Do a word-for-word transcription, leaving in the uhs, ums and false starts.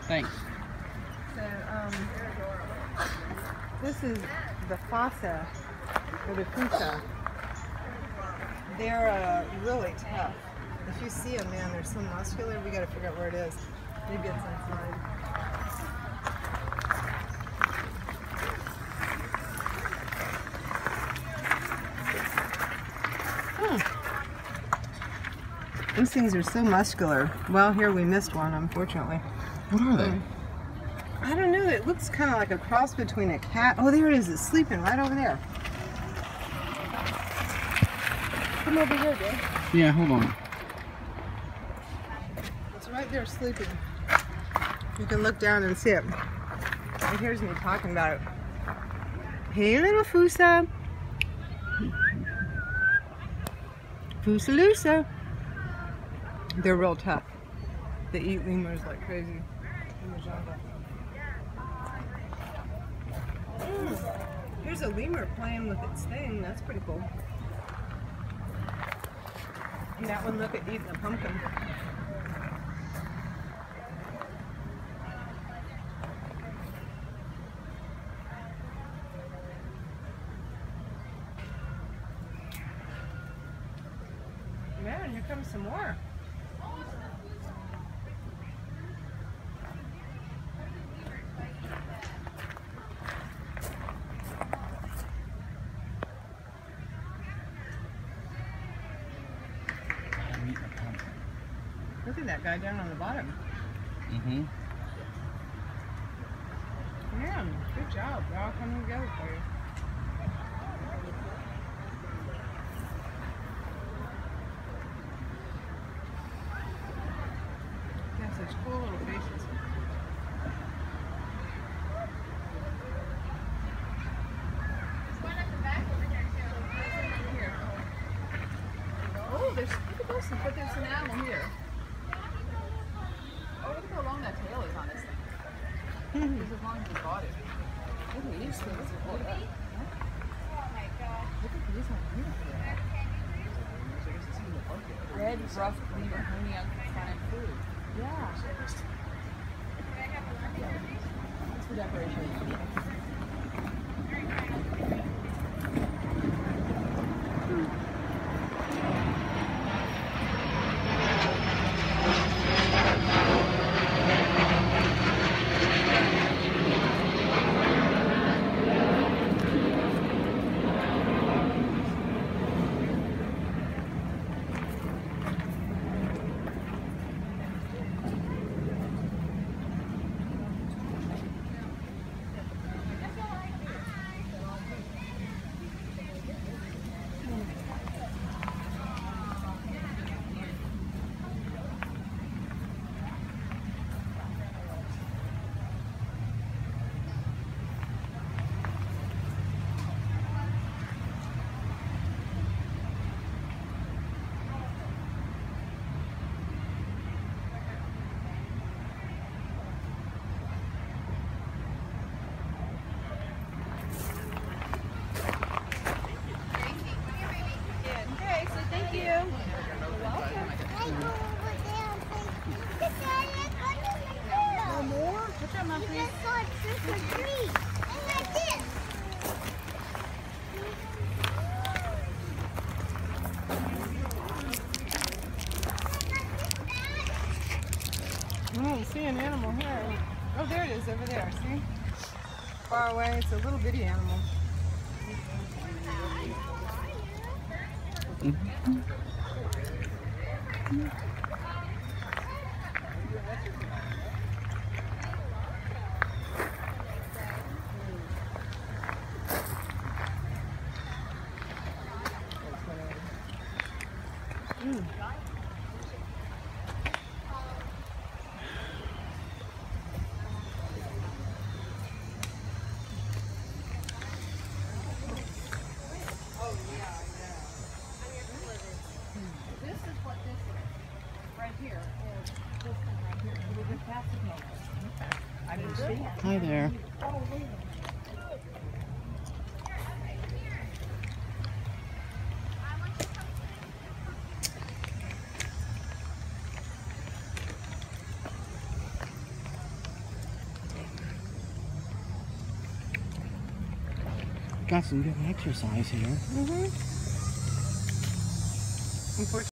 Thanks. So, um, this is the fossa, or the fusa. They're uh, really tough. If you see them, man, they're so muscular. We got to figure out where it is. Maybe it's inside. Hmm. Those things are so muscular. Well, here we missed one, unfortunately. What are they? Um, I don't know. It looks kind of like a cross between a cat. Oh, there it is. It's sleeping right over there. Come over here, Dave. Yeah, hold on. It's right there sleeping. You can look down and see it. And here's me talking about it. Hey, little Fusa. Fusalusa. They're real tough. They eat lemurs like crazy in the jungle. Mm. Here's a lemur playing with its thing. That's pretty cool. And that one, look at eating a pumpkin. Man, here comes some more. Look at that guy down on the bottom. Mm-hmm. Man, good job. They're all coming together for you. Got such cool little faces. Oh, there's, look at this, but there's an animal here. Oh, look at how long that tail is on this thing. Just as long as we got it. Look at these things. Look at that. Look at these ones. Red, rough, lemur, honey, unconfined food. Yeah. That's for decoration. I don't see an animal here. Oh, there it is over there. See? Far away. It's a little bitty animal. Mm-hmm. Mm. Hi there. got some good exercise here. Mm-hmm. Unfortunately.